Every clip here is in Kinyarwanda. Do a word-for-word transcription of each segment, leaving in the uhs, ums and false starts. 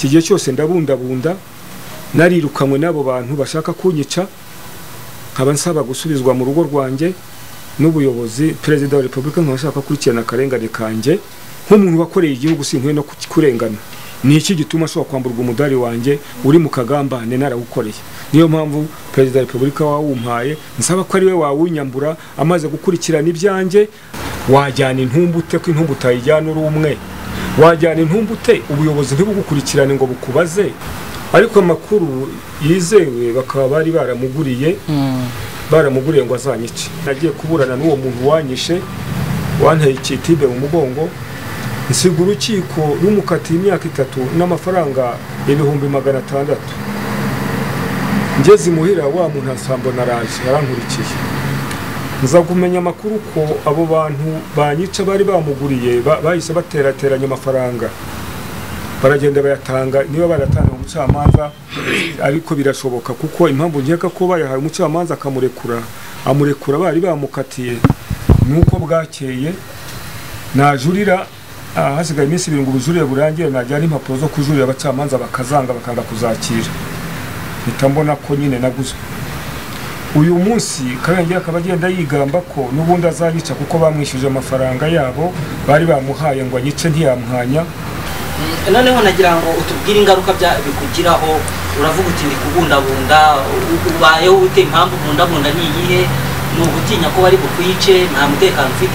iki gihe cyose ndabundabunda narirukamwe n'abo bantu bashaka kunyica nkaba nsaba gusubizwa mu rugo rwanjye n'ubuyobozi perezida wa repubulika nkashaka kurikirana akarengane kanjye nk'umuntu wakoreye igihugu sinkwiye no kurengana. Ni iki gituma ashobora kwamburwa umudari wanjye uri mu kagambane narawukoreye? Niyo mpamvu perezida wa repubulika wawumpaye nsaba ko ari we wawunyambura amaze gukurikirana ibyanjye. Wajyana intumbute ko intumbu utayijyana uri umwe, wajyana intumbute ubuyobozi ntibugukurikirane ngo bukubaze, ariko amakuru yizewe bakaba bari baramuguriye baramuguriye ngo azanyice. Nagiye kuburana n'uwo muntu wanyishe wanteye ikitibe mu mugongo, nsiga urukiko rumukatiye imyaka itatu n'amafaranga ibihumbi magana atandatu. Ngeze imuhira wa muntu asambo naraje arankurikiye, nza kumenya amakuru ko abo bantu banyica bari bamuguriye bahise baterateranya amafaranga baragenda bayatanga. Niba baratanga umucamanza ariko birashoboka kuko impamvu nkeka ko bayahaye umucamanza akamurekura amurekura bari bamukatiye nuko bwakeye najurira hasigaye iminsi ibiri ngo ubujurire burangiye, najyana impapuro zo kujurira abacamanza bakazanga bakanga kuzakira. Mpita mbona ko nyine naguzwe. Uyu munsi Karengera akaba agenda yigamba ko n'ubundi azayica kuko bamwishyuje amafaranga yabo bari bamuhaye ngo anyice ntiyamuhanya. Noneho nagira ngo utubwire ingaruka bikugiraho. Uravuga uti ndi kubundabunda, ubayeho ute? Impamvu bundabunda ni iyihe? Ni ugutinya ko bari bukwice, nta mutekano ufite?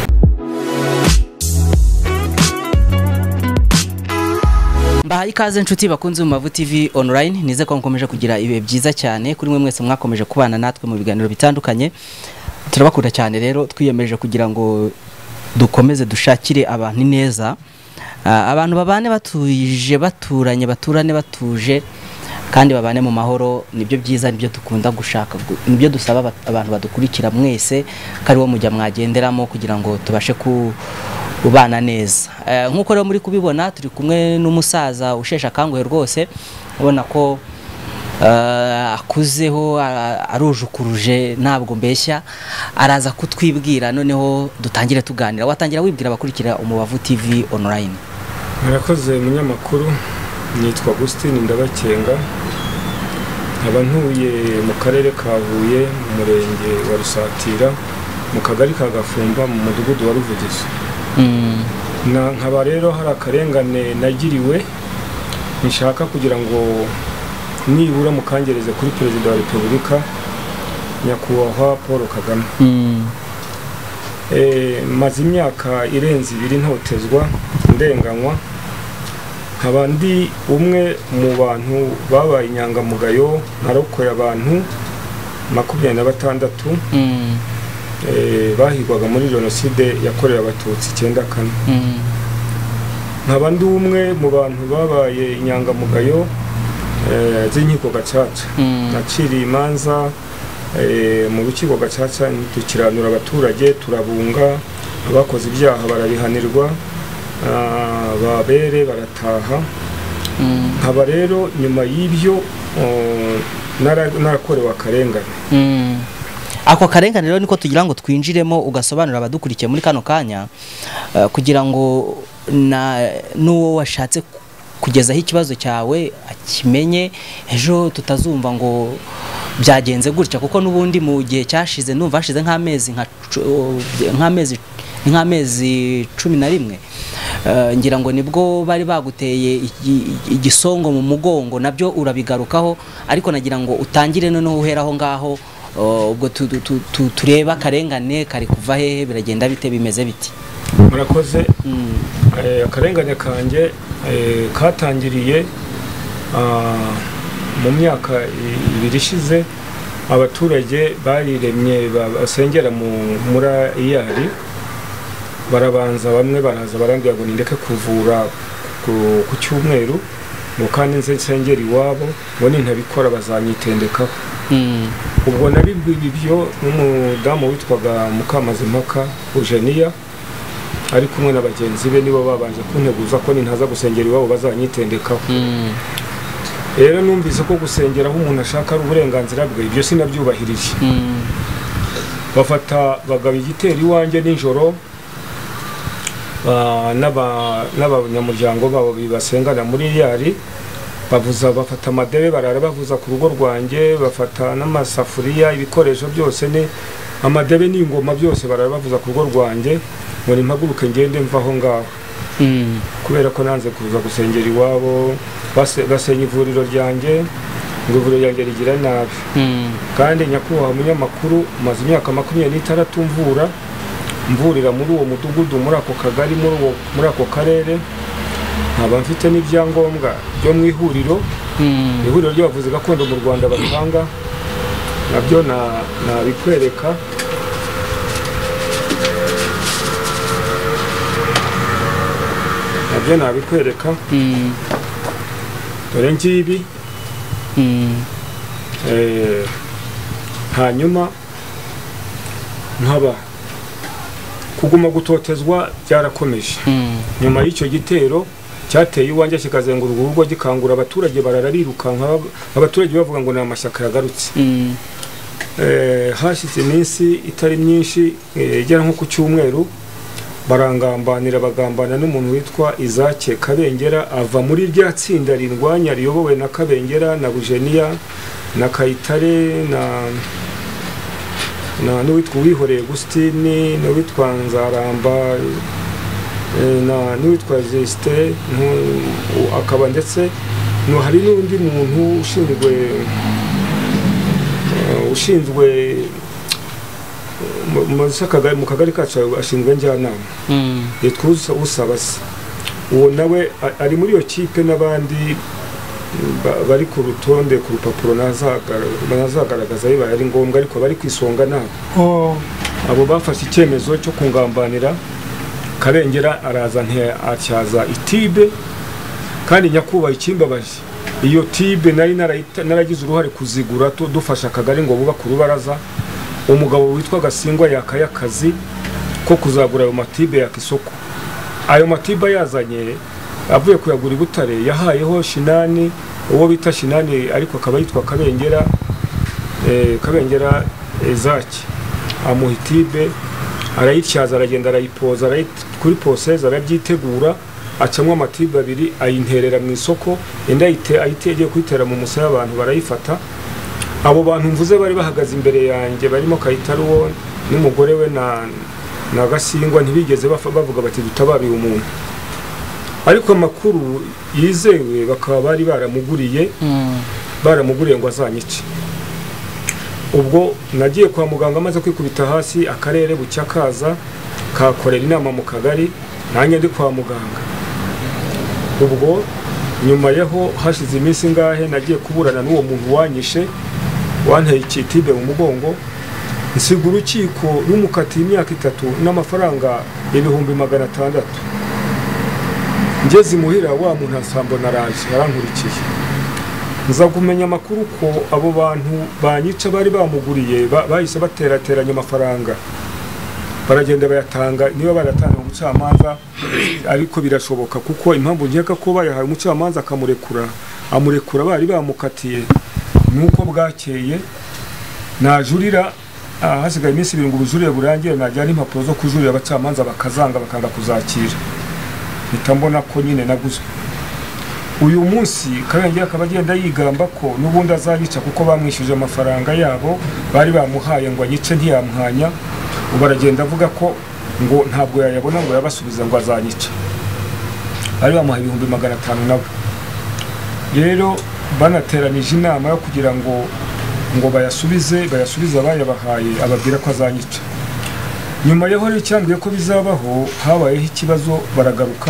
Mbahaye ikaze nshuti bakunze mu Mavu T V online, nize ko mukomeje kugira ibe byiza cyane kuri mwe mwese mwakomeje kubana natwe mu biganiro bitandukanye. Turabakunda cyane rero, twiyemeje kugira ngo dukomeze dushakire abantu neza, abantu babane batuje baturanye baturane batuje kandi babane mu mahoro. Nibyo byiza, nibyo dukunda gushaka, nibyo dusaba abantu badukurikira mwese kari wo mujya mwagenderamo kugira ngo tubashe ku ubana neza. Nkuko rero muri kubibona turi kumwe n'umusaza ushesha kanguhe rwose, ubona ko akuzeho arujukuruje ntabwo mbeshya. Araza kutwibwira noneho dutangire tuganira. Watangira wibwira abakurikira Umubavu T V online. Murakoze munyamakuru, nitwa Agustin Ndabakenga, nkaba ntuye mu karere ka Huye mu murenge wa Rusatira mu kagari ka Gafumba mu mudugudu wa Ruvugizo. Na nkaba rero hari akarengane nagiriwe nshaka kugira ngo nibura mukangereze kuri perezida wa repubulika nyakubahwa Paul Kagame. Eh maze imyaka irenze ibiri ntotezwa ndenganywa, nkaba ndi umwe mu bantu babaye inyangamugayo narokoye abantu makumyabiri na batandatu eh bahigwaga muri jenoside yakorewe abatutsi icyenda kane. Nkaba ndi umwe mu bantu babaye inyangamugayo eh z'inkiko gacaca. Naciriye imanza eh mu rukiko gacaca dukiranura abaturage, turabunga abakoze ibyaha barabihanirwa, babere barataha. Nkaba rero nyuma y'ibyo narakorewe akarengane. Ako karengane rero niko tugira ngo twinjiremo ugasobanura abadukurikiye muri kano kanya, kugira ngo na nuwo washatse kugezaho ikibazo cyawe akimenye, ejo tutazumva ngo byagenze gutya. Kuko nubundi mu gihe cyashize numva hashize nk'amezi nk'amezi nk'amezi cumi na rimwe ngira ngo nibwo bari baguteye igisongo mu mugongo, nabyo urabigarukaho, ariko nagira ngo utangire noneho uheraho ngaho ubwo tureba akarengane kari kuva hehe, biragenda bite, bimeze biti? Murakoze. Akarengane kanje katangiriye mu myaka ibiri ishize. Abaturage bariremye basengera muri iyari, barabanza bamwe baraza barambwira ngo ndeke kuvura ku cyumweru, ngo kandi nze nsengera iwabo, ngo nintabikora bazanyitendekaho. Ubwo nabibwiye ibyo n'umudamu witwaga Mukamazimpaka Eugenia ari kumwe na bagenzi be, nibo babanje kunteguza ko nintaza gusengera iwabo bazanyitendekaho. Rero numvise ko gusengera aho umuntu ashaka ari uburenganzira bwe, ibyo sinabyubahirije. Bafata bagaba igitero iwanjye nijoro, n'abanyamuryango babo bibasengana muri yari bavuza bafata amadebe barara bavuza ku rugo rwanjye, bafata n'amasafuriya ibikoresho byose ne amadebe n'ingoma byose barara bavuza ku rugo rwanjye ngo nimpaguruke ngende mvaho ngaho. Mm. kubera ko nanze kuza gusengera iwabo basenya ivuriro ryanjye ngo ivuriro ryanjye rigira nabi. Mm. kandi nyakubahwa umunyamakuru maze imyaka makumyabiri n'itandatu mvura mvurira muri uwo mudugudu muri ako kagari muri uwo muri ako karere, nkaba mfite n'ibyangombwa byo mu ihuriro. Mm. ihuriro ry'abavuzi gakondo mu Rwanda batanga nabyo na nabikwereka. nabyo nabikwereka. Mm. dore ngibi. Mm. eh hanyuma nkaba kuguma gutotezwa byarakomeje. Mm. nyuma y'icyo gitero cyateye iwanjye kikazengurwa urugo gikangura abaturage barararirukanka, abaturage bavuga ngo ni amashyaka yagarutse. Mm. eh hashize iminsi itari myinshi igera nko ku cyumweru barangambanira bagambana n'umuntu witwa Izake Kabengera, ava muri rya tsinda rindwanya riyobowe na Kabengera na Bujenia na Kayitare na na n'uwitwa Wihoreye Gustini n'uwitwa Nzaramba na n'uwitwa Zeste, akaba ndetse no hari n'undi muntu ushinzwe ushinzwe mu kagari kacu ashinzwe njyanama. Mm. yitwa Usabase. uwo nawe ari muri iyo kipe n'abandi bari ku rutonde ku rupapuro nazagaragaza bibaye ari ngombwa, ariko bari kwisonga nabo. Oh. abo bafashe icyemezo cyo kungambanira Kabengera, araza ntiyacyaza itibe. kandi nyakubahwa ikimbabaje, iyo tibe nari naragize uruhare kuzigura dufasha akagari ngo bubake urubaraza. umugabo witwa Gasingwa yakaye akazi ko kuzagura ayo matibe ya kisoko. ayo matibe yazanye avuye kuyagura i Butare, yahayeho Shinani, uwo bita Shinani ariko akaba yitwa Kabengera eh Kabengera Ezaki, amuhitibe arayityaza, aragenda arayipoza, kuri poseza arabyitegura, acamwa amatibe abiri ayinterera mu isoko, enda ayitegeye kwitera mu musaya abantu barayifata. abo bantu mvuze bari bahagaze imbere yanjye barimo Kayitare uwo n'umugore we na na Gasingwa, ntibigeze bavuga bati dutabariye umuntu. ariko amakuru yizewe bakaba bari baramuguriye. Mm. baramuguriye ngo azanyice. ubwo nagiye kwa muganga maze kwikubita hasi, akarere bucya kaza kakorera inama mu kagari, nanjye ndi kwa muganga. ubwo nyuma yaho hashize iminsi ngahe nagiye kuburana n'uwo muntu wanyishe wanteye ikitibe mu mugongo, nsiga urukiko rumukatiye imyaka itatu n'amafaranga ibihumbi magana atandatu. ngeze imuhira wa muntu asambo naraje arankurikiye, nza kumenya amakuru ko abo bantu banyica bari bamuguriye bahise baterateranya amafaranga, baragenda bayatanga. niba baratanga umucamanza, ariko birashoboka kuko impamvu nkeka ko bayahaye umucamanza akamurekura amurekura bari bamukatiye nuko bwakeye najurira. hasigaye iminsi ibiri ngo ubujurire burangire, najyana impapuro zo kujurira abacamanza bakazanga bakanga kuzakira. mpita mbona ko nyine naguzwe. uyu munsi Kabengera akaba agenda yigamba ko n'ubundi azayica kuko bamwishyuje amafaranga yabo bari bamuhaye ngo anyice ntiyamuhanya. ubu aragenda avuga ko ngo ntabwo yayabona ngo yabasubiza ngo azanyica. bari bamuhaye ibihumbi magana atanu nabo. rero banateranije inama yo kugira ngo ngo bayasubize bayasubiza bayabahaye, ababwira ko azanyica. nyuma yaho rero cyambwiye ko bizabaho, habayeho ikibazo, baragaruka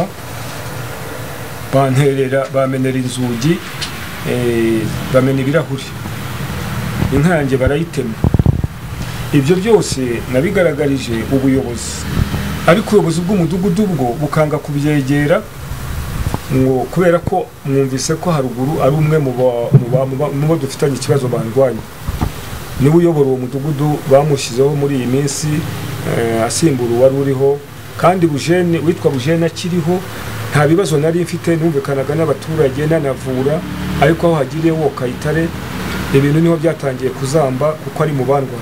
banterera bamenera inzugi, eh bamena ibirahuri, inka yanjye barayitema. ibyo byose nabigaragarije ubuyobozi, ariko ubuyobozi bw'umudugudu bwo bukanga kubyegera ngo kubera ko mwumvise ko haruguru ari umwe mu bo dufitanye ikibazo bandwanya. niwe uyobora uwo mudugudu bamushyizeho muri iyi minsi asimbura uwari uriho, kandi Bujene witwa Bujene akiriho. nta bibazo nari mfite, numvikanaga n'abaturage nanavura, ariko aho hagiriye wo Kayitare ibintu niho byatangiye kuzamba kuko ari mu bandwa.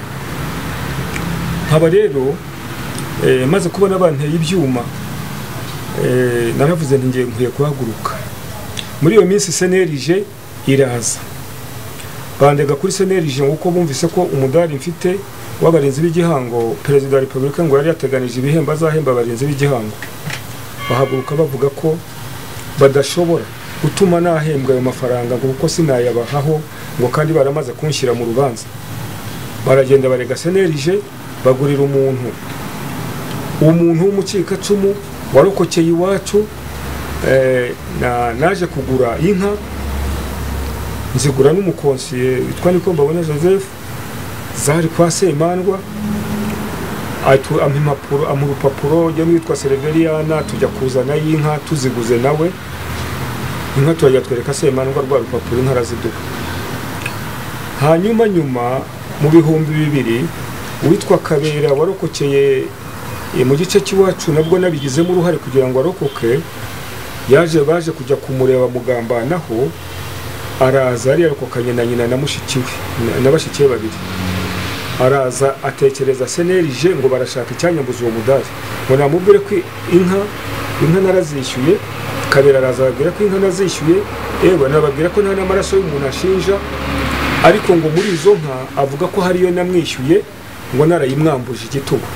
nkaba rero maze kubona banteye ibyuma, naravuze nti ngiye nkwiye kuhaguruka. muri iyo minsi senerije iraza bandega kuri senerije uko bumvise ko umudari mfite w'abarinzi b'igihango perezida wa repubulika ngo yari yateganije ibihembo azahemba abarinzi b'igihango. Bahaguruka bavuga ko badashobora gutuma nahembwa ayo mafaranga ngo kuko sinayabahaho ngo kandi baramaze kunshyira mu rubanza. Baragenda barega senerije bagurira umuntu umuntu w'umukikacumu warokokeye iwacu. eh, na naje kugura inka nzigura n'umukonsiye witwa Nikombabona Joseph zari kwa Semandwa atu amipapuro amurupapuro yo witwa Sereveriana tujya kuzana y'inka tuziguze nawe inka tujya twereka Semandwa rwa rupapuro inka raziduka. Hanyuma nyuma mu bihumbi bibiri witwa Kabera warokokeye mu gice cy'iwacu nabwo nabigizemo uruhare kugira ngo arokoke. Yaje baje kujya kumureba mugambanaho araza ari yarokokanye na nyina na mushikiwe n'abashikiye babiri. Araza atekereza senerije ngo barashaka icyanyambuza uwo mudari ngo namubwire ko inka inka narazishyuye. Kabera araza ababwira ko inka nazishyuye ewe nababwira ko nta n'amaraso y'umuntu ashinja ariko ngo muri izo nka avuga ko hariyo namwishyuye ngo narayimwambuje igitugu.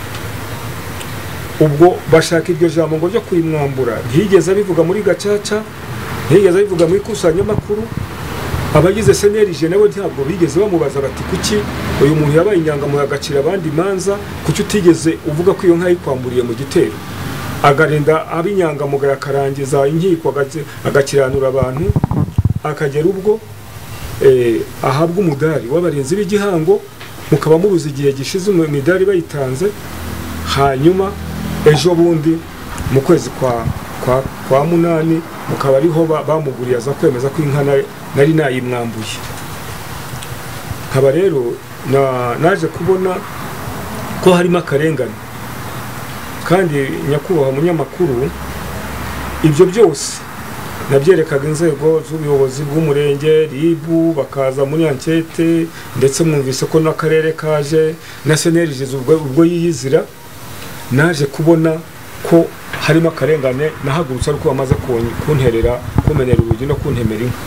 Ubwo bashaka iryo jambo ngo ryo kuyimwambura ntiyigeze abivuga muri gacaca ntiyigeze abivuga muri kusanyamakuru. Abagize senerije nabo ntabwo bigeze bamubaza bati kuki uyu muntu yabaye inyangamuhe agacira abandi imanza kuki utigeze uvuga ko iyo nka yikwamburiye mu gitero. Agarinda abinyangamugayo akarangiza inkiko agakiranura abantu akagera ubwo eh, ahabwa umudari w'abarinzi b'igihango mukaba mubuze igihe gishize imidari bayitanze. Hanyuma ejo bundi mu kwezi kwa kwa, kwa munani mukaba ariho bamuguriye aza kwemeza ko inka nari nayimwambuye. Nkaba rero na naje kubona ko harimo akarengane kandi nyakubahwa munyamakuru ibyo byose nabyerekaga inzego z'ubuyobozi bw'umurenge ribu bakaza muri ankete ndetse mwumvise ko n'akarere kaje na senerije ubwo yiyizira. Naje kubona ko harimo akarengane nahagurutse ariko bamaze kunterera kumenera urugi no kuntemera inka.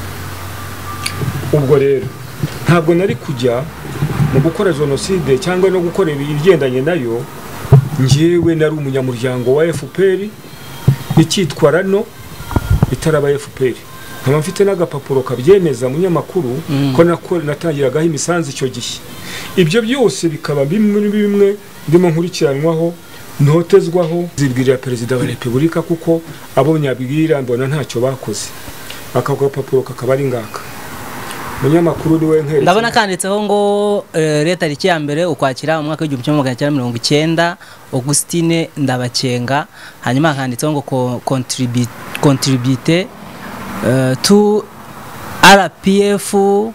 Ubwo rero ntabwo nari kujya mu gukora jenoside cyangwa no gukora ibigendanye nayo. Njyewe nari umunyamuryango wa F P R ikitwa rano itaraba F P R. Nkaba mfite n'agapapuro kabyemeza munyamakuru mm. ko nako natangiragaho imisanzu icyo gihe. Ibyo byose bikaba bimwe bimwe ndimo nkurikiranwaho ntotezwaho zibwirira perezida wa repubulika kuko abo nyabwira mbona ntacyo bakoze. Aka gapapuro kakaba ari ngaka munyamakuru ni we nkere. Ndabona kanditseho ngo uh, leta riki ya mbere ukwakira mu mwaka w'igihumbi kimwe magana cyenda mirongo icyenda Augustine Ndabakenga. Hanyuma kanditseho ngo contribute contribute uh, to R P F uh,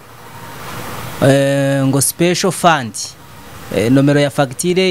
ngo special fund. E, nomero ya fagitire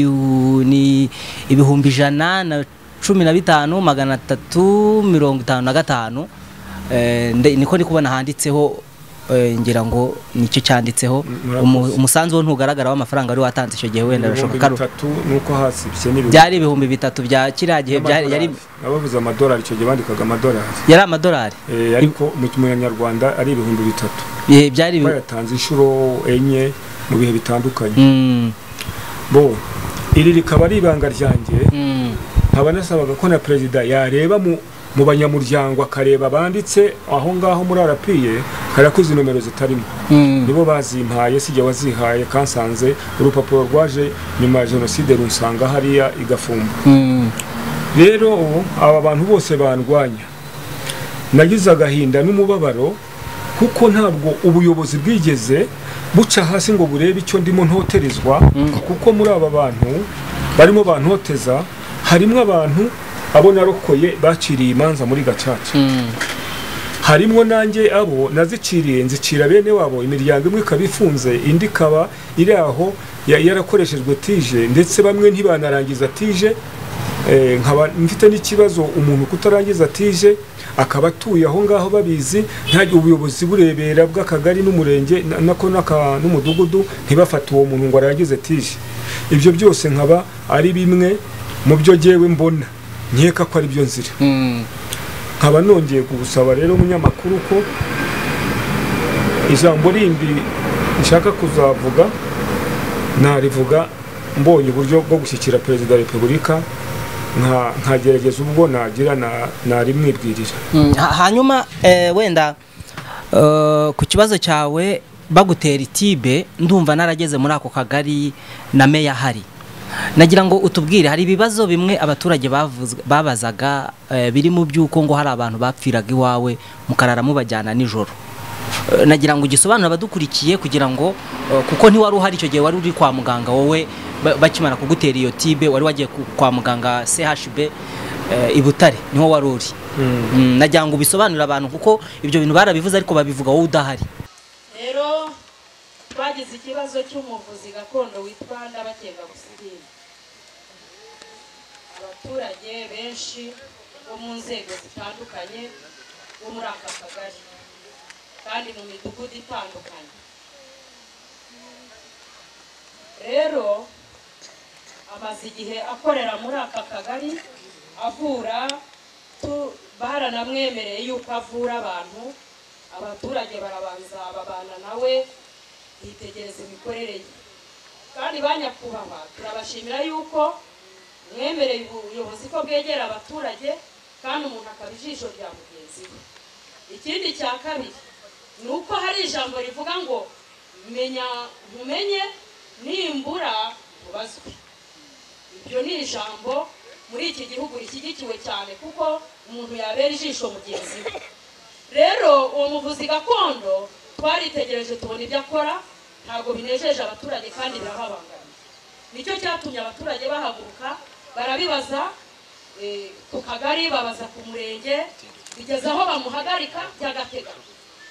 ni ibihumbi ijana na cumi na bitanu magana atatu mirongo itanu na gatanu. E, niko ndi kubona handitseho e, ngira ngo nicyo cyanditseho. Umusanzu wo ntugaragara w'amafaranga ari watanze icyo gihe wenda rashoka karo nuko hasi byari ibihumbi bitatu bya kiriya gihe byari yari abavuze amadolari icyo gihe bandikaga amadolari yari amadolari e, ariko mu kinyarwanda ari ibihumbi bitatu. Ye byari bayatanze inshuro enye mu bihe bitandukanye. Mm. Bo iri rikaba ari ibanga ryanjye. Mm. Nkaba nasabaga ko na perezida yareba mu mu banyamuryango akareba banditse aho ngaho muri arapiye karakuze nomero zitarimo. Mm. Nibo bazimpaye sije wazihaye kansanze urupapuro rwaje nyuma ya jenoside runsanga hariya igafumba. Mm. Rero aba bantu bose bandwanya nagize agahinda n'umubabaro kuko ntabwo ubuyobozi bwigeze buca hasi ngo burebe icyo ndimo ntoterezwa. Mm. Kuko muri aba bantu barimo bantoteza harimo abantu abo narokoye baciriye imanza muri gacaca. Mm. Harimo nanjye abo naziciriye nzicira bene wabo imiryango imwe kabifunze indi kaba iri aho yarakoreshejwe tije ndetse bamwe ntibanarangiza tije. Eh, nkaba mfite n'ikibazo umuntu kutarangiza tije akaba atuye aho ngaho babizi ntajye ubuyobozi burebera bw'akagari n'umurenge nako naka n'umudugudu ntibafata uwo muntu ngo arangize tije. Ibyo byose nkaba ari bimwe mu byo jewe mbona nkeka ko ari byo nzira. Mm. nkaba nongeye kugusaba rero umunyamakuru ko ijambo rindi nshaka kuzavuga narivuga mbonye uburyo bwo gushyikira perezida wa repubulika nkagerageza ubwo nagira narimwibwirira. Hanyuma wenda ku kibazo cyawe bagutera itibe ndumva narageze muri ako kagari na meya hari, nagira ngo utubwire hari ibibazo bimwe abaturage babazaga biri mu by'uko ngo hari abantu bapfiraga iwawe mukarara mubajyana nijoro, nagira ngo ugisobanura abadukurikiye kugira ngo kuko ntiwari uhari icyo gihe, wari uri kwa muganga wowe bakimara kugutera iyo tibe, wari wagiye kwa muganga C H B i Butare niho wari uri. Nagira ngo ubisobanurire abantu kuko ibyo bintu barabivuze ariko babivuga wowe udahari. Rero twagize ikibazo cy'umuvuzi gakondo witwa Ndabakenga Gusidira. Abaturage benshi bo mu nzego zitandukanye bo muri aka kagari kandi mu midugudu itandukanye. Rero amaze igihe akorera muri aka kagari avura, baranamwemereye yuko avura abantu, abaturage barabanza babana nawe bitegereza imikorere ye. Kandi banyakubahwa turabashimira yuko mwemereye ubuyobozi ko bwegera abaturage kandi umuntu akaba ijisho rya mugenzi we. Ikindi cya kabiri ni uko hari ijambo rivuga ngo menya ntumenye nimbura ubazwe. Ibyo ni ijambo muri iki gihugu rishyigikiwe cyane kuko umuntu yabera ijisho mugenzi we. Rero uwo muvuzi gakondo twaritegereje tubona ibyo akora ntabwo binejeje abaturage kandi birababangamiye. Nicyo cyatumye abaturage bahaguruka barabibaza ku kagari, babaza ku murenge, bigeze aho bamuhagarika by'agateganyo.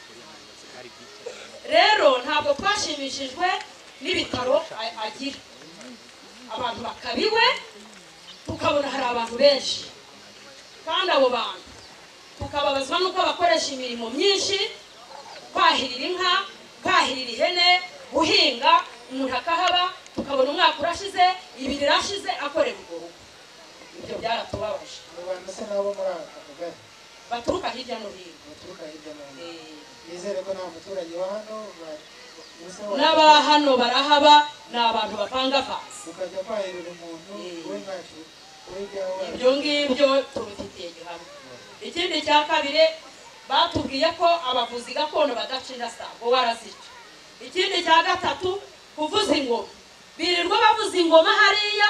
Rero ntabwo twashimishijwe n'ibitaro agira, abantu bakabiwe tukabona hari abantu benshi kandi abo bantu tukababazwa nuko bakoresha imirimo myinshi, kwahirira inka, kwahirira ihene, guhinga, umuntu akahaba tukabona umwaka urashize, ibiri rashize akorera urwo rugo. Ibyo byaratubabaje. Abantu se nabo muri aka kagari baturuka hirya no hino, baturuka hirya no hino. Nizere ko nta muturage wa hano n'aba hano barahaba, ni abantu bapanga fasi ukajya kwahirira umuntu we ntacyo ibyo ngibyo tubifitiye gihamya. Ikindi cya kabiri batubwiye ko abavuzi gakondo badacira sabo warazica. Ikindi cya gatatu kuvuza ingoma, birirwa bavuza ingoma hariya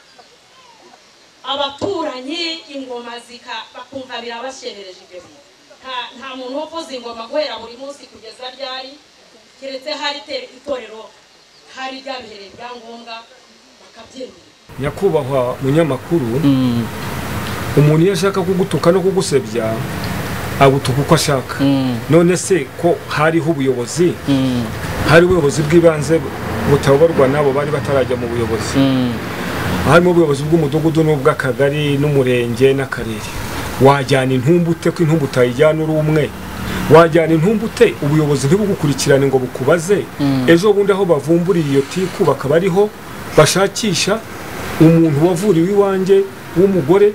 abaturanyi ingoma zika bakumva birabasherereje ibyo bintu. Nta muntu uvuza ingoma guhera buri munsi kugeza ryari, keretse hari itorero hari ryabihereye ibyangombwa bakabyemera. Nyakubahwa munyamakuru, umuntu iyo ashaka kugutuka no kugusebya agutuka uko ashaka. None se ko hariho ubuyobozi, hari ubuyobozi bw'ibanze butayoborwa nabo bari batarajya mu buyobozi, harimo ubuyobozi bw'umudugudu n'ubw'akagari n'umurenge n'akarere. Wajyana intumbute ko intumbu utayijyana uri umwe, wajyana intumbute ubuyobozi ntibugukurikirane ngo bukubaze ejo bundi aho bavumburiye iyo tiku bakaba ariho bashakisha umuntu wavuriwe iwanjye w'umugore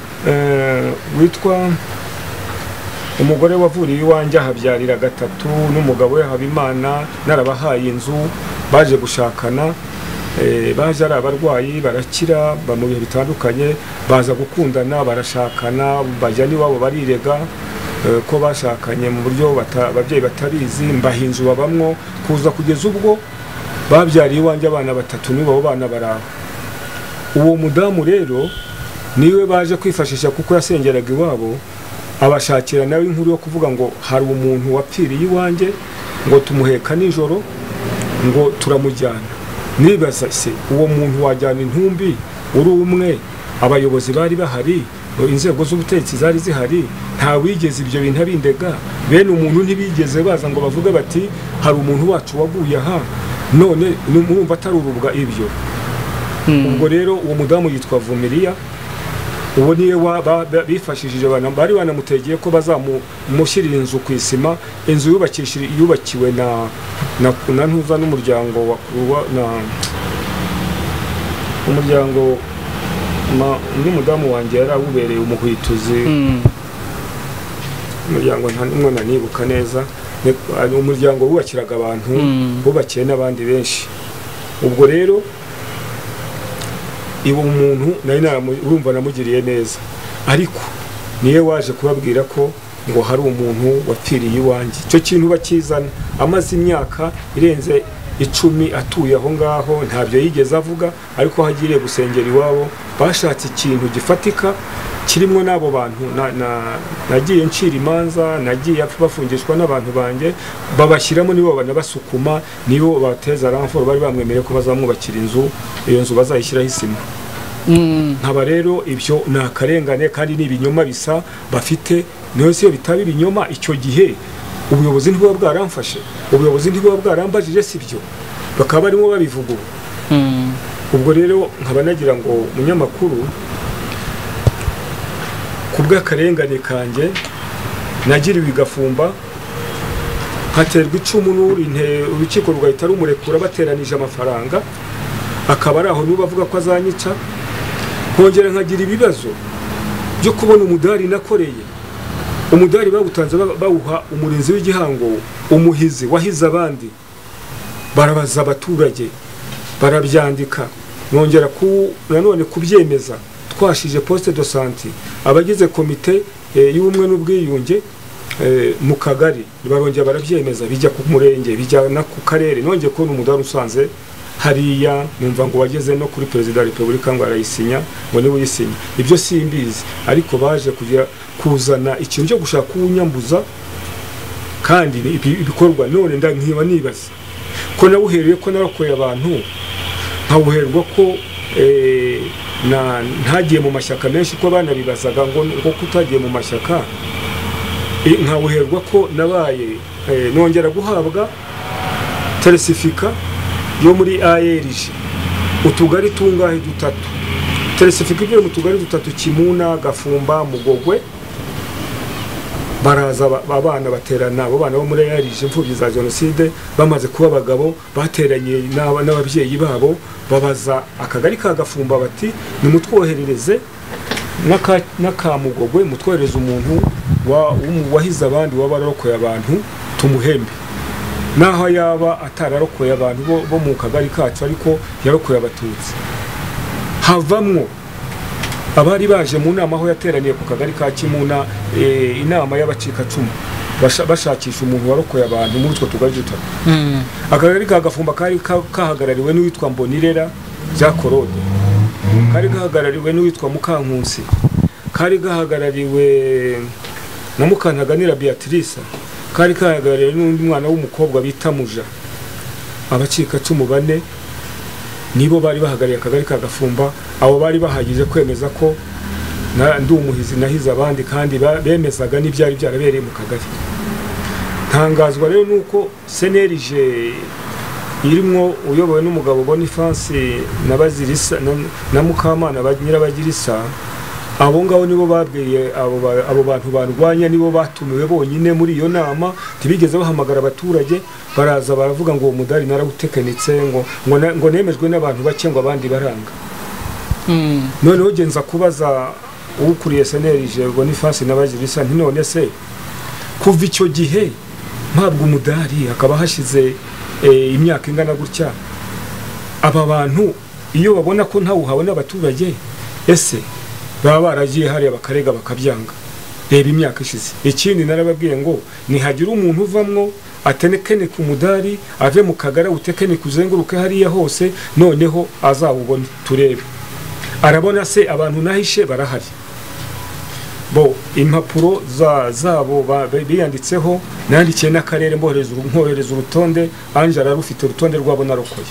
witwa umugore wavuriwe iwanjye ahabyarira gatatu n'umugabo we Habimana, narabahaye inzu baje gushakana, baje ari abarwayi barakira mu bihe bitandukanye, baza gukundana barashakana, bajya n'iwabo barirega ko bashakanye mu buryo ababyeyi batarizi, mbaha inzu babamwo kuza kugeza ubwo babyariye iwanjye abana batatu n'abo bana baraho. Uwo mudamu rero niwe baje kwifashisha kuko yasengeraga iwabo, abashakira nawe inkuru yo kuvuga ngo hari umuntu wapfiriye iwanjye ngo tumuheka nijoro ngo turamujyana. Nibaza se uwo muntu wajyana intumbi uri umwe, abayobozi bari bahari, inzego z'ubutegetsi zari zihari, nta wigeze ibyo bintu abindega, bene umuntu ntibigeze baza ngo bavuge bati hari umuntu wacu waguye aha, none murumva atari urubwa ibyo. Ubwo rero uwo mudamu yitwa Vumiriya, uwo niwe bifashishije abantu bari banamutegeye ko bazamushyirira inzu ku isima, inzu yubakishije yubakiwe na na ntuza n'umuryango wa na umuryango undi mudamu wanjye yari awubereye umuhwituzi umuryango nta n'umwe nanibuka neza, umuryango wubakiraga abantu bubakiye n'abandi benshi. Ubwo rero ibo umuntu nari narumva namugiriye neza, ariko niye waje kubabwira ko ngo hari umuntu wapfiriye iwanjye. Icyo kintu bakizana amaze imyaka irenze icumi atuye aho ngaho, ntabyo yigeze avuga, ariko hagiriye gusengera iwabo bashatse ikintu gifatika kirimo n'abo bantu. Nagiye ncira imanza, nagiye bafungishwa n'abantu banjye, babashyiramo nibo banabasukuma, nibo bateza ramforo, bari bamwemereye ko bazamwubakira inzu, iyo nzu bazayishyiraho isima. Nkaba rero ibyo ni akarengane kandi ni ibinyoma bisa bafite. Niyo se bitaba ibinyoma, icyo gihe ubuyobozi ntibuba bwaramfashe, ubuyobozi ntibuba bwarambajije, sibyo bakaba barimo babivuga. Ubwo rero nkaba nagira ngo umunyamakuru, kubw'akarengane kanjye nagiriwe igafumba, haterwa icumu n'urinte, urukiko rugahita rumurekura bateranije amafaranga, akaba ari aho n'ubu avuga ko azanyica. Nkongera nkagira ibibazo byo kubona umudari nakoreye. Umudari bawutanze bawuha umurinzi w'igihango, umuhizi wahize abandi, barabaza abaturage barabyandika. Nongera ku nanone kubyemeza, twashije poste de santé, abagize komite y'ubumwe n'ubwiyunge mu kagari barongera barabyemeza, bijya ku murenge, bijya na ku karere. Nongeye kubona umudari usanze hariya, numva ngo wageze no kuri perezida wa repubulika ngo arayisinya, ngo niwe uyisinya. Ibyo simbizi, ariko baje kugira kuzana ikintu cyo gushaka kunyambuza kandi ibikorwa. None ndankiba nibaza ko nawuhereye ko narakoye abantu, nkawuherwa ko ntagiye mu mashyaka menshi, ko abana bibazaga ngo ngo kutagiye mu mashyaka, nkawuherwa ko nabaye nongera guhabwa teresifika yo muri A R G utugari tungahe dutatu. Teresifika ivuye mu tugari dutatu, Kimuna, Gafumba, Mugogwe. Baraza abana baterana, abo bana bo muri A R G imfubyi za jenoside, bamaze kuba abagabo, bateranye n'ababyeyi babo, babaza akagari ka Gafumba bati nimutwoherereze n'akamugogwe, mutwohereze umuntu wahize abandi, wabararokoye abantu tumuhembe. Naho yaba atararokoye abantu bo mu kagari kacu, ariko yarokoye abatutsi. Havamwo abari baje mu nama aho yateraniye ku kagari ka Kimuna, inama y'abacika cumu, bashakisha umuntu warokoye abantu muri utwo tugari dutatu. Akagari ka Gafumba kari kahagarariwe n'uwitwa Mbonirera bya Korode, kari gahagarariwe n'uwitwa Mukankusi, kari gahagarariwe na Mukantaganira Beatrice, kari kahagarariwe n'undi mwana w'umukobwa bita Muja. Abacika cumu bane nibo bari bahagariye akagari ka Gafumba. Abo bari bahagije kwemeza ko ndi umuhizi nahize abandi, kandi bemezaga n'ibyari byarabereye mu kagari. Ntangazwa rero nuko Senerije irimo uyobowe n'umugabo Boniface na Bazirisa na Mukamana Nyirabagirisa, abo ngabo nibo babwiye abo bantu barwanya, nibo batumiwe bonyine muri iyo nama, tibigeze bahamagara abaturage. Baraza baravuga ngo umudari narawutekenitse, ngo ngo nemejwe n'abantu bake, ngo abandi baranga. None ugenza kubaza ukuriye Senerije Boniface na Bazirisa, nti none se kuva icyo gihe mpabwa umudari akaba hashize imyaka ingana gutya, aba bantu iyo babona ko ntawuhawe n'abaturage, ese baba baragiye hariya bakarega bakabyanga? Reba imyaka ishize. Ikindi narababwiye ngo nihagira umuntu uvamwo atenekene ku mudari, ave mu kagara utekene kuzenguruke hariya hose, noneho azawubone turebe. Arabona se abantu nahishe barahari, bo impapuro za zabo biyanditseho, nandikiye n'akarere mbohereza nkohereza urutonde, anje ararufite urutonde rwabo narokoye.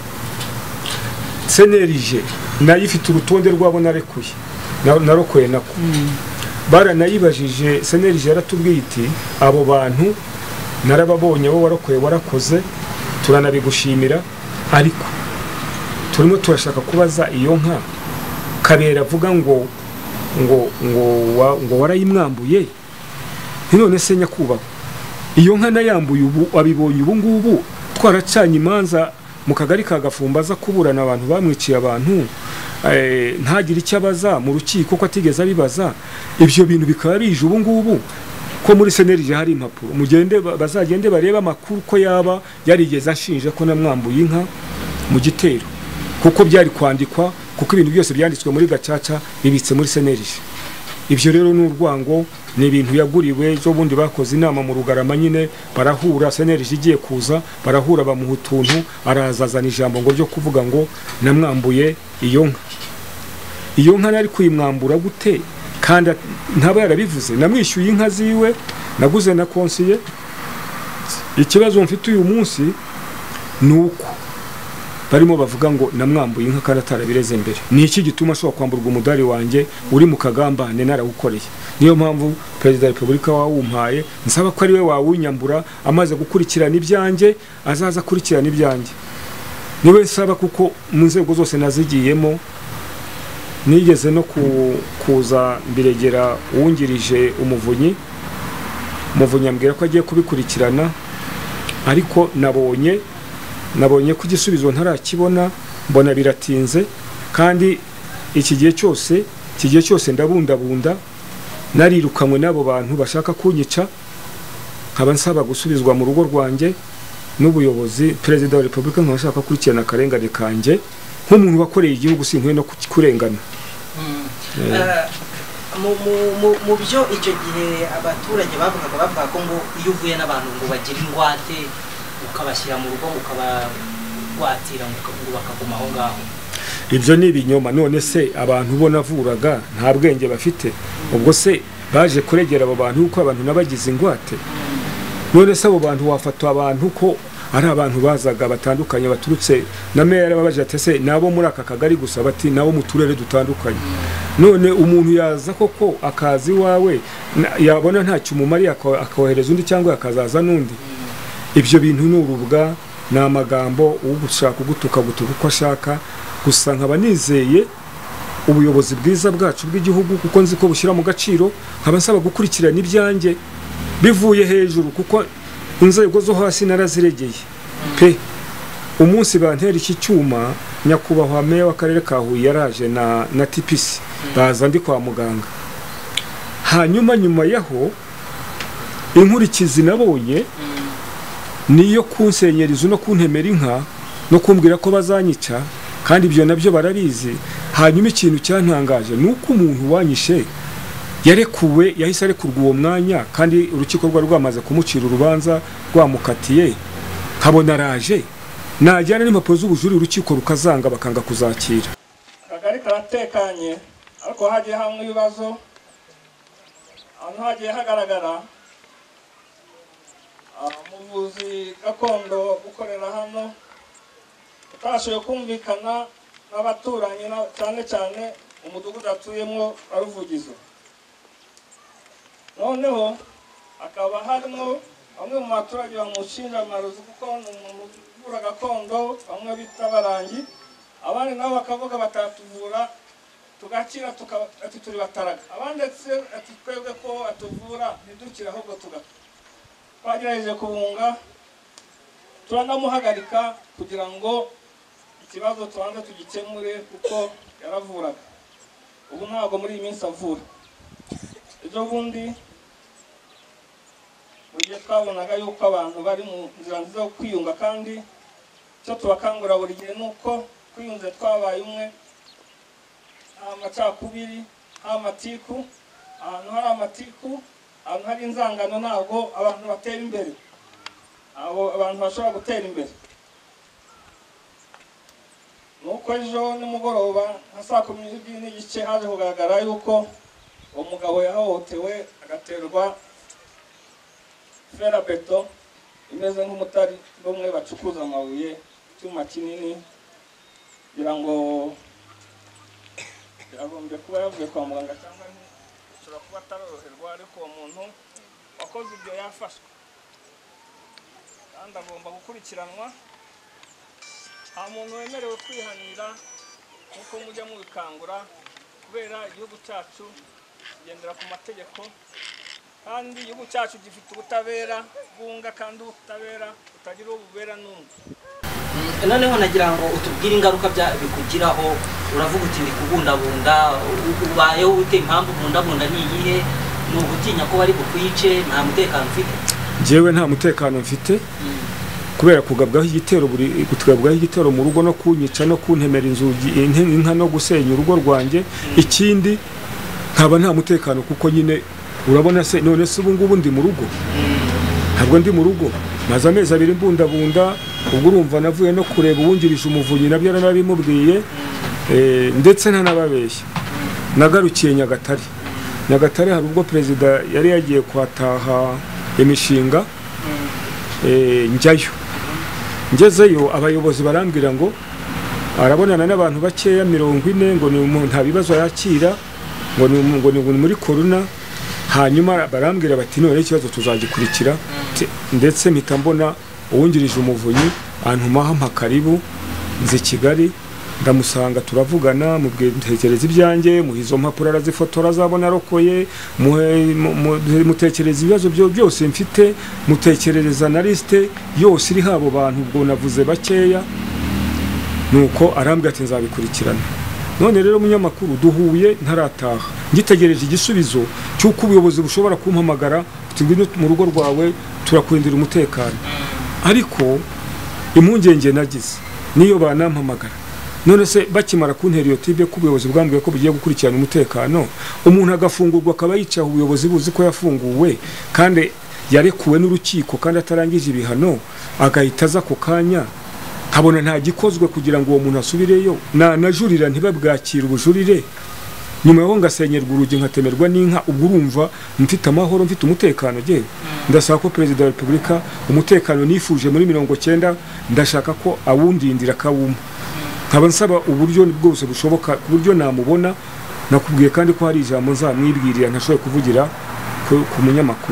Senerije nayo ifite urutonde rwabo narekuye narokoye nako. Baranayibajije, Senerije yaratubwiye iti abo bantu narababonye, bo warokoye warakoze, turanabigushimira, ariko turimo turashaka kubaza iyo nka Kabera avuga ngo ngo ngo ngo warayimwambuye. None se nyakubahwa, iyo nka nayambuye ubu abibonye ubu ngubu, twaracanye imanza mu kagari ka Gafumba za kuburana abantu bamwiciye abantu, ntagira icyo abaza mu rukiko ko atigeze abibaza. Ibyo bintu bikaba bije ubu ngubu ko muri senerije hari impapuro mugende bazagende bareba amakuru ko yaba yarigeze ashinje ko namwambuye inka mu gitero kuko byari kwandikwa kuko ibintu byose byanditswe muri gacaca bibitse muri senerije. Ibyo rero n'urwango ni ibintu yaguriwe zo bundi bakoze inama mu Rugarama nyine barahura senerije igiye kuza barahura bamuha utuntu arazazana ijambo ngo ryo kuvuga ngo namwambuye iyo nka. Iyo nka nari kuyimwambura gute kandi ntaba yarabivuze namwishyuye inka ziwe naguze na konsiye. Ikibazo mfite uyu munsi nuko barimo bavuga ngo namwambuye inka kandi atarabireze mbere. Ni iki gituma ashobora kwamburwa umudari wanjye uri mu kagambane narawukoreye? Niyo mpamvu Perezida wa Repubulika wawumpaye nsaba ko ari we wawunyambura amaze gukurikirana ibyanjye azaza kurikirana ibyanjye. Niwe nsaba kuko mu nzego zose nazigiyemo nigeze no kuza mbiregera uwungirije umuvunyi umuvunyi ambwira ko agiye kubikurikirana ariko nabonye nabonye ko igisubizo ntarakibona mbona biratinze kandi iki gihe cyose iki gihe cyose ndabundabunda narirukanywe n'abo bantu bashaka kunyica nkaba nsaba gusubizwa mu rugo rwanjye n'ubuyobozi. Perezida wa Repubulika nkashaka kurikirana akarengane kanjye nk'umuntu wakoreye igihugu sinkwe no kurengana. mu byo icyo gihe abaturage bavugaga bavuga ko ngo iyo uvuye n'abantu ngo bagire ingwate ukabashyira mu rugo ukabagwatira ngo bakaguma aho ngaho, ibyo ni ibinyoma. None se abantu bo navuraga nta bwenge bafite? Ubwo se baje kuregera abo bantu uko abantu nabagize ingwate? None se abo bantu wafatwa abantu ko ari abantu bazaga batandukanye baturutse na meya babaje atese nabo muri aka kagari gusa bati nabo mu turere dutandukanye. None umuntu yaza koko akazi wawe yabona nta cyumumari akawohereza undi cyangwa akazaza nundi. Ibyo bintu n'urubwa n'amagambo ugushaka gutuka gutuka uko ashaka. Gusa nkaba nizeye ubuyobozi bwiza bwacu bw'igihugu kuko nzi ko bushyira mu gaciro. Nkaba nsaba gukurikirana ibyanjye bivuye hejuru kuko inzego zo hasi naraziregeye pe. Umunsi bantera iki cyuma nyakubahwa meya w'akarere ka Huye yaraje na na T P C baza ndi kwa muganga. Hanyuma nyuma yaho inkurikizi nabonye niyo kunsenyeriza no kuntemera inka no kumbwira ko bazanyica kandi ibyo nabyo barabizi. Hanyuma ikintu cyantangaje nuko umuntu wanyishe yarekuwe yahise arekurwa uwo mwanya kandi urukiko rwa rwamaze kumucira urubanza rwamukatiye. Kabona raje najyana n'impapuro z'ubujuri urukiko rukazanga bakanga kuzakira. Kagari karatekanye ariko hagiye hamwe ibibazo ahantu hagiye hagaragara umuvuzi gakondo gukorera hano utashoboye kumvikana n'abaturanyi cyane cyane umudugudu atuyemo aruvugizo. Noneho akaba harimo bamwe mu baturage bamushinja amarozi kuko ni umuntu uvura gakondo bamwe bita barangi, abandi nabo bakavuga batatuvura tugakira ati turi bataraga, abandi ati twebwe ko atuvura ntidukire ahubwo tugapfa. Twagerageje kubunga turanamuhagarika kugira ngo ikibazo tubanze tugikemure kuko yaravuraga. Ubu ntabwo muri iyi minsi avura. Ejo bundi mugihe twabonaga yuko abantu bari mu nzira nziza yo kwiyunga kandi cyo tubakangurira buri gihe nuko kwiyunze twabaye umwe, amacakubiri amatiku, ahantu hari amatiku ahantu hari inzangano ntabwo abantu batera imbere, abo abantu bashobora gutera imbere. Nuko ejo nimugoroba nka saa kumi n'ebyiri n'igice haje kugaragara yuko umugabo yahohotewe agaterwa ferabeto imeze nk'umutari bamwe bacukuza amabuye, icyuma kinini kugira ngo yagombye kuba yavuye kwa muganga cyangwa ashobora kuba ataroroherwa, ariko uwo muntu wakoze ibyo yafashwe kandi agomba gukurikiranwa. Nta muntu wemerewe kwihanira nk'uko mujya mubikangura kubera igihugu cyacu kigendera ku mategeko kandi igihugu cyacu gifite ubutabera bwunga kandi ubutabera butagira ububera n'umwe. Noneho nagira ngo utubwire ingaruka bikugiraho. Uravuga uti ndi kubundabunda, ubayeho ute? Impamvu bundabunda ni iyihe? ni ugutinya ko bari bukwice, nta mutekano ufite? Njyewe nta mutekano mfite kubera kugabwaho igitero buri gutugabwaho igitero mu rugo no kunyica no kuntemera inzugi inka no gusenya urugo rwanjye. Ikindi nkaba nta mutekano kuko nyine urabona se none se ubu ngubu ndi mu rugo, ntabwo ndi mu rugo, maze amezi abiri mbundabunda. Ubwo urumva navuye no kureba uwungirije umuvunyi nabyo narabimubwiye, ndetse ntanababeshya nagarukiye Nyagatare. Nyagatare hari ubwo perezida yari yagiye kwataha imishinga, njyayo ngezeyo abayobozi barambwira ngo arabonana n'abantu bakeya mirongo ine ngo nta bibazo yakira ngo ni muri korona. Hanyuma barambwira bati none ikibazo tuzagikurikira, ndetse mpita mbona uwungirije umuvunyi antumaho mpakaribu nzi Kigali, ndamusanga turavugana, mubwiye mutekereza ibyanjye, muhizo mpapuro arazifotora azabona arokoye, mutekereza ibibazo byo byose mfite, mutekerereza na liste yose iri habo bantu, ubwo navuze bakeya. Nuko arambwira ati nzabikurikirana. None rero munyamakuru duhuye ntarataha, ngitegereje igisubizo cy'uko ubuyobozi bushobora kumpamagara uti ngwino mu rugo rwawe turakurindira umutekano. Ariko impungenge nagize niyo banampamagara, none se bakimara kuntera iyo tibe ku buyobozi bwambwiye ko bugiye gukurikirana umutekano, umuntu agafungurwa akaba yicaho ubuyobozi buzi ko yafunguwe kandi yarekuwe n'urukiko kandi atarangije ibihano, agahita aza ku kanya habona nta gikozwe kugira ngo uwo muntu asubireyo, na najurira ntibabwakira ubujurire, nyuma yaho ngasenyerwa urugi nkatemerwa n'inka. Ubwo urumva mfite amahoro, mfite umutekano. Je ndasaba ko Perezida wa Repubulika umutekano nifuje muri mirongo cyenda ndashaka ko awundindira kawuma, nkaba nsaba uburyo bwose bushoboka ku buryo namubona. Nakubwiye kandi ko hari ijambo nzamwibwirira ntashoboye kuvugira ku munyamakuru.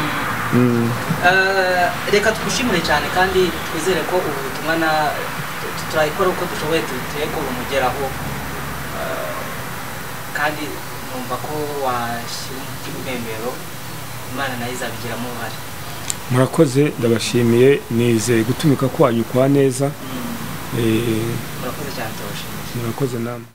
Reka tugushimire cyane kandi twizere ko ubutumwa na turayikora uko dushoboye tugiye ko umugeraho, kandi numva ko washyira umutima impembero, Imana nayo izabigiramo uruhare. Murakoze, ndabashimiye, nizeye gutumika kwanyu kwa neza. Murakoze cyane, turabashimiye. Murakoze namwe.